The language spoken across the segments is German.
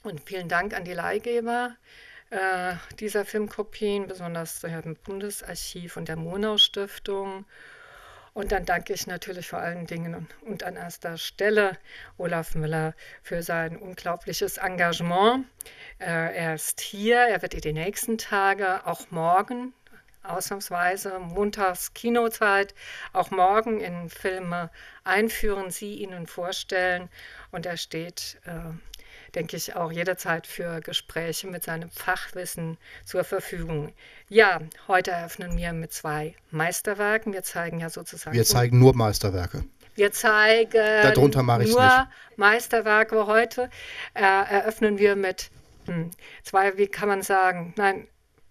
Und vielen Dank an die Leihgeber dieser Filmkopien, besonders dem Bundesarchiv und der Monau-Stiftung. Und dann danke ich natürlich vor allen Dingen und an erster Stelle Olaf Müller für sein unglaubliches Engagement. Er ist hier, er wird die nächsten Tage, auch morgen, ausnahmsweise montags Kinozeit, auch morgen in Filme einführen, sie Ihnen vorstellen. Und er steht, denke ich, auch jederzeit für Gespräche mit seinem Fachwissen zur Verfügung. Ja, heute eröffnen wir mit 2 Meisterwerken. Wir zeigen ja sozusagen. Wir zeigen nur Meisterwerke. Wir zeigen Darunter mache ich's nur nicht. Meisterwerke heute. Eröffnen wir mit 2, wie kann man sagen, nein,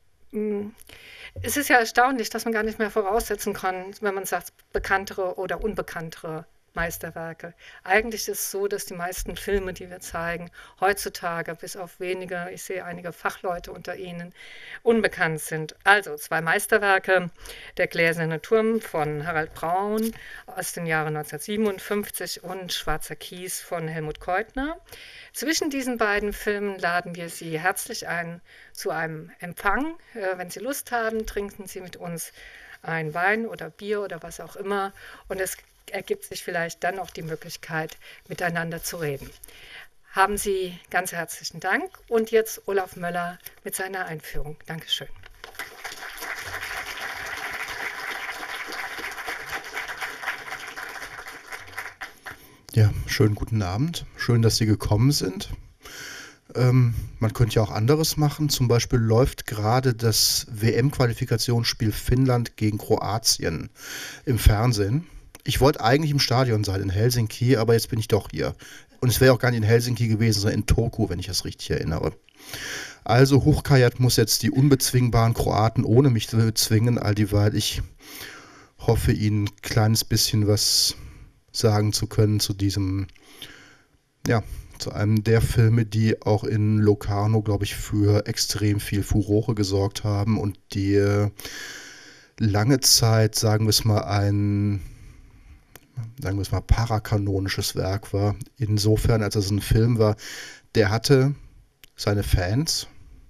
es ist ja erstaunlich, dass man gar nicht mehr voraussetzen kann, wenn man sagt, bekanntere oder unbekanntere Meisterwerke. Eigentlich ist es so, dass die meisten Filme, die wir zeigen, heutzutage, bis auf wenige, ich sehe einige Fachleute unter Ihnen, unbekannt sind. Also 2 Meisterwerke, Der gläserne Turm von Harald Braun aus den Jahren 1957 und Schwarzer Kies von Helmut Keutner. Zwischen diesen beiden Filmen laden wir Sie herzlich ein zu einem Empfang. Wenn Sie Lust haben, trinken Sie mit uns ein Wein oder Bier oder was auch immer. Und es ergibt sich vielleicht dann auch die Möglichkeit, miteinander zu reden. Haben Sie ganz herzlichen Dank. Und jetzt Olaf Möller mit seiner Einführung. Dankeschön. Ja, schönen guten Abend. Schön, dass Sie gekommen sind. Man könnte ja auch anderes machen. Zum Beispiel läuft gerade das WM-Qualifikationsspiel Finnland gegen Kroatien im Fernsehen. Ich wollte eigentlich im Stadion sein, in Helsinki, aber jetzt bin ich doch hier. Und es wäre auch gar nicht in Helsinki gewesen, sondern in Turku, wenn ich das richtig erinnere. Also Hochkajat muss jetzt die unbezwingbaren Kroaten ohne mich bezwingen, alldieweil ich hoffe, Ihnen ein kleines bisschen was sagen zu können zu diesem, ja, zu einem der Filme, die auch in Locarno, glaube ich, für extrem viel Furore gesorgt haben und die lange Zeit, sagen wir es mal, parakanonisches Werk war. Insofern, als es ein Film war, der hatte seine Fans,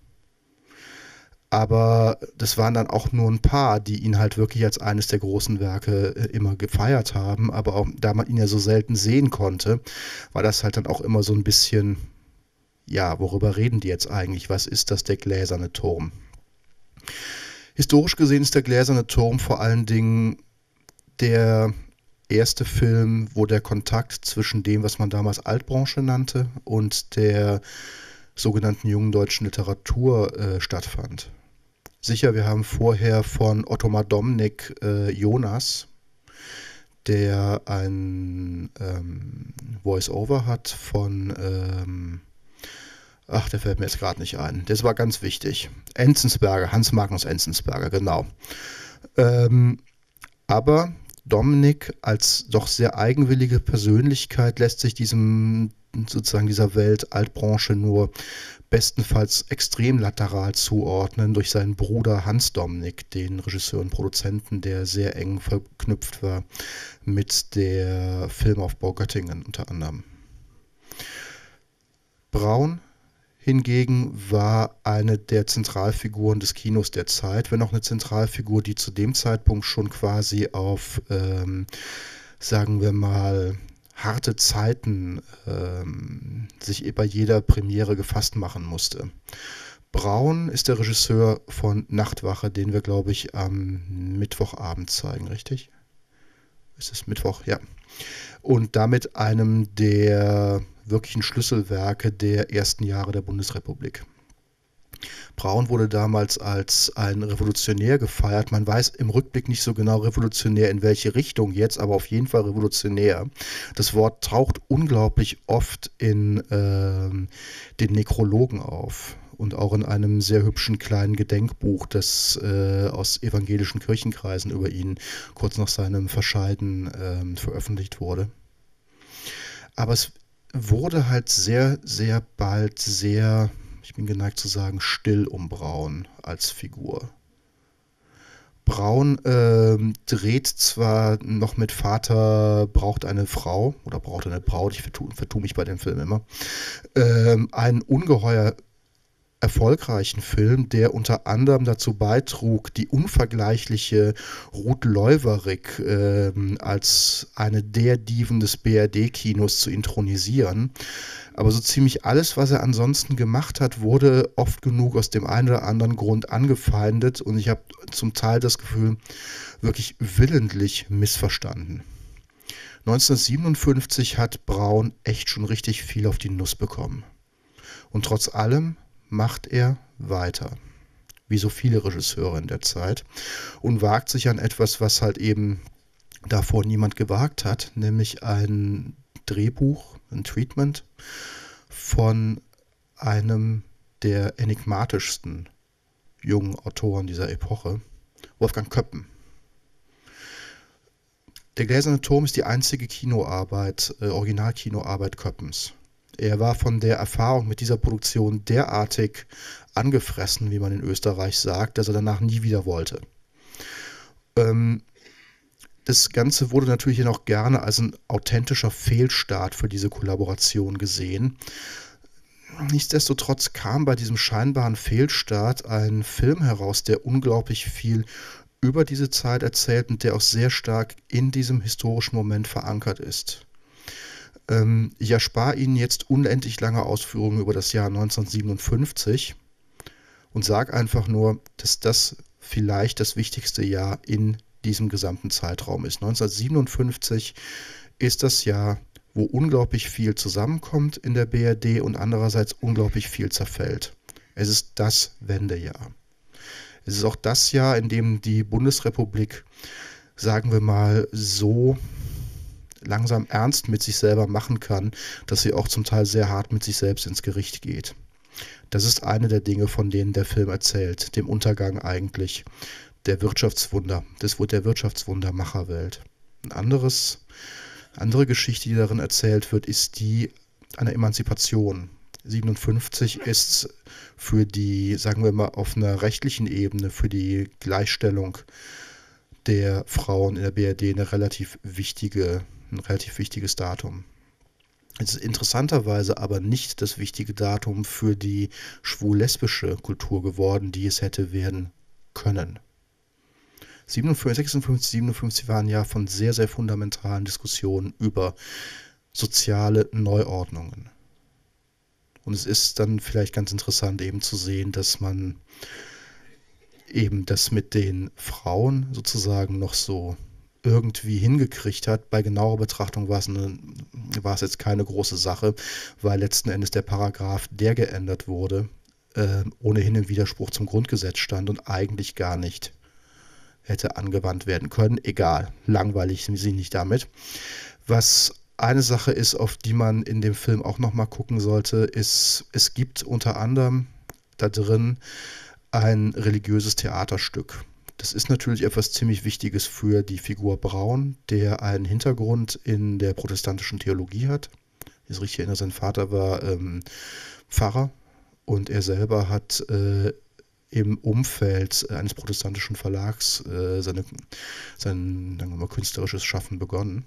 aber das waren dann auch nur ein paar, die ihn halt wirklich als eines der großen Werke immer gefeiert haben. Aber auch, da man ihn ja so selten sehen konnte, war das halt dann auch immer so ein bisschen, ja, worüber reden die jetzt eigentlich? Was ist das, der gläserne Turm? Historisch gesehen ist der gläserne Turm vor allen Dingen der erste Film, wo der Kontakt zwischen dem, was man damals Altbranche nannte, und der sogenannten jungen deutschen Literatur stattfand. Sicher, wir haben vorher von Ottmar Domnick Jonas, der ein Voice-Over hat von, der fällt mir jetzt gerade nicht ein. Das war ganz wichtig. Enzensberger, Hans Magnus Enzensberger, genau. Aber Domnick als doch sehr eigenwillige Persönlichkeit lässt sich dieser Welt Altbranche nur bestenfalls extrem lateral zuordnen durch seinen Bruder Hans Domnick, den Regisseur und Produzenten, der sehr eng verknüpft war mit der Filmaufbau Göttingen unter anderem. Braun hingegen war eine der Zentralfiguren des Kinos der Zeit, wenn auch eine Zentralfigur, die zu dem Zeitpunkt schon quasi auf, sagen wir mal, harte Zeiten sich bei jeder Premiere gefasst machen musste. Braun ist der Regisseur von Nachtwache, den wir, glaube ich, am Mittwochabend zeigen, richtig? Ist es Mittwoch? Ja. Und damit einem der wirklichen Schlüsselwerke der ersten Jahre der Bundesrepublik. Braun wurde damals als ein Revolutionär gefeiert. Man weiß im Rückblick nicht so genau revolutionär in welche Richtung jetzt, aber auf jeden Fall revolutionär. Das Wort taucht unglaublich oft in den Nekrologen auf und auch in einem sehr hübschen kleinen Gedenkbuch, das aus evangelischen Kirchenkreisen über ihn kurz nach seinem Verscheiden veröffentlicht wurde. Aber es wurde halt sehr, sehr bald sehr, ich bin geneigt zu sagen, still um Braun als Figur. Braun dreht zwar noch mit Vater braucht eine Frau oder braucht eine Braut, ich vertue mich bei dem Film immer, einen ungeheuer erfolgreichen Film, der unter anderem dazu beitrug, die unvergleichliche Ruth Leuwerig als eine der Diven des BRD-Kinos zu intronisieren. Aber so ziemlich alles, was er ansonsten gemacht hat, wurde oft genug aus dem einen oder anderen Grund angefeindet und ich habe zum Teil das Gefühl, wirklich willentlich missverstanden. 1957 hat Braun echt schon richtig viel auf die Nuss bekommen. Und trotz allem macht er weiter, wie so viele Regisseure in der Zeit, und wagt sich an etwas, was halt eben davor niemand gewagt hat, nämlich ein Drehbuch, ein Treatment von einem der enigmatischsten jungen Autoren dieser Epoche, Wolfgang Köppen. Der Gläserne Turm ist die einzige Kinoarbeit, Originalkinoarbeit Köppens. Er war von der Erfahrung mit dieser Produktion derartig angefressen, wie man in Österreich sagt, dass er danach nie wieder wollte. Das Ganze wurde natürlich auch gerne als ein authentischer Fehlstart für diese Kollaboration gesehen. Nichtsdestotrotz kam bei diesem scheinbaren Fehlstart ein Film heraus, der unglaublich viel über diese Zeit erzählt und der auch sehr stark in diesem historischen Moment verankert ist. Ich erspare Ihnen jetzt unendlich lange Ausführungen über das Jahr 1957 und sage einfach nur, dass das vielleicht das wichtigste Jahr in diesem gesamten Zeitraum ist. 1957 ist das Jahr, wo unglaublich viel zusammenkommt in der BRD und andererseits unglaublich viel zerfällt. Es ist das Wendejahr. Es ist auch das Jahr, in dem die Bundesrepublik, sagen wir mal, so langsam ernst mit sich selber machen kann, dass sie auch zum Teil sehr hart mit sich selbst ins Gericht geht. Das ist eine der Dinge, von denen der Film erzählt, dem Untergang eigentlich der Wirtschaftswundermacherwelt. Andere Geschichte, die darin erzählt wird, ist die einer Emanzipation. 57 ist für die, sagen wir mal, auf einer rechtlichen Ebene, für die Gleichstellung der Frauen in der BRD ein relativ wichtiges Datum. Es ist interessanterweise aber nicht das wichtige Datum für die schwul-lesbische Kultur geworden, die es hätte werden können. 56, 57 war ein Jahr von sehr, sehr fundamentalen Diskussionen über soziale Neuordnungen. Und es ist dann vielleicht ganz interessant eben zu sehen, dass man eben das mit den Frauen sozusagen noch so irgendwie hingekriegt hat. Bei genauer Betrachtung war es jetzt keine große Sache, weil letzten Endes der Paragraph, der geändert wurde, ohnehin im Widerspruch zum Grundgesetz stand und eigentlich gar nicht hätte angewandt werden können. Egal, langweilig sind sie nicht damit. Was eine Sache ist, auf die man in dem Film auch nochmal gucken sollte, ist, es gibt unter anderem da drin ein religiöses Theaterstück. Das ist natürlich etwas ziemlich Wichtiges für die Figur Braun, der einen Hintergrund in der protestantischen Theologie hat. Ich es richtig erinnere, sein Vater war Pfarrer und er selber hat im Umfeld eines protestantischen Verlags sein sagen wir mal, künstlerisches Schaffen begonnen.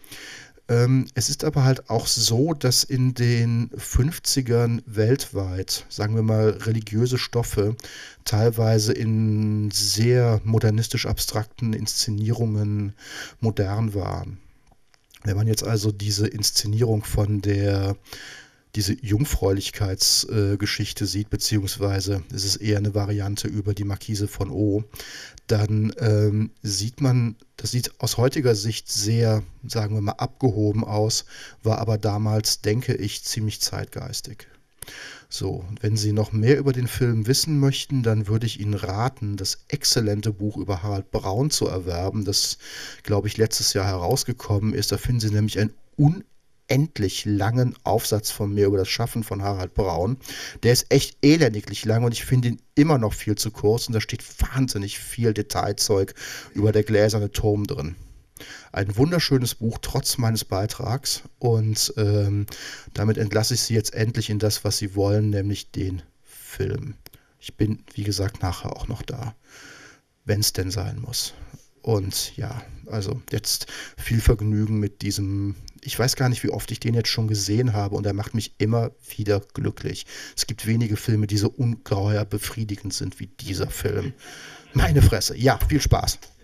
Es ist aber halt auch so, dass in den 50ern weltweit, sagen wir mal, religiöse Stoffe teilweise in sehr modernistisch abstrakten Inszenierungen modern waren. Wenn man jetzt also diese Inszenierung von diese Jungfräulichkeitsgeschichte sieht, beziehungsweise es ist eher eine Variante über die Marquise von O, dann sieht man, das sieht aus heutiger Sicht sehr, sagen wir mal, abgehoben aus, war aber damals, denke ich, ziemlich zeitgeistig. So, und wenn Sie noch mehr über den Film wissen möchten, dann würde ich Ihnen raten, das exzellente Buch über Harald Braun zu erwerben, das, glaube ich, letztes Jahr herausgekommen ist. Da finden Sie nämlich ein unendlich langen Aufsatz von mir über das Schaffen von Harald Braun. Der ist echt elendiglich lang und ich finde ihn immer noch viel zu kurz und da steht wahnsinnig viel Detailzeug über der Gläserne Turm drin. Ein wunderschönes Buch, trotz meines Beitrags und damit entlasse ich Sie jetzt endlich in das, was Sie wollen, nämlich den Film. Ich bin, wie gesagt, nachher auch noch da. wenn es denn sein muss. Und ja, also jetzt viel Vergnügen mit diesem, ich weiß gar nicht, wie oft ich den jetzt schon gesehen habe und er macht mich immer wieder glücklich. Es gibt wenige Filme, die so ungeheuer befriedigend sind wie dieser Film. Meine Fresse. Ja, viel Spaß.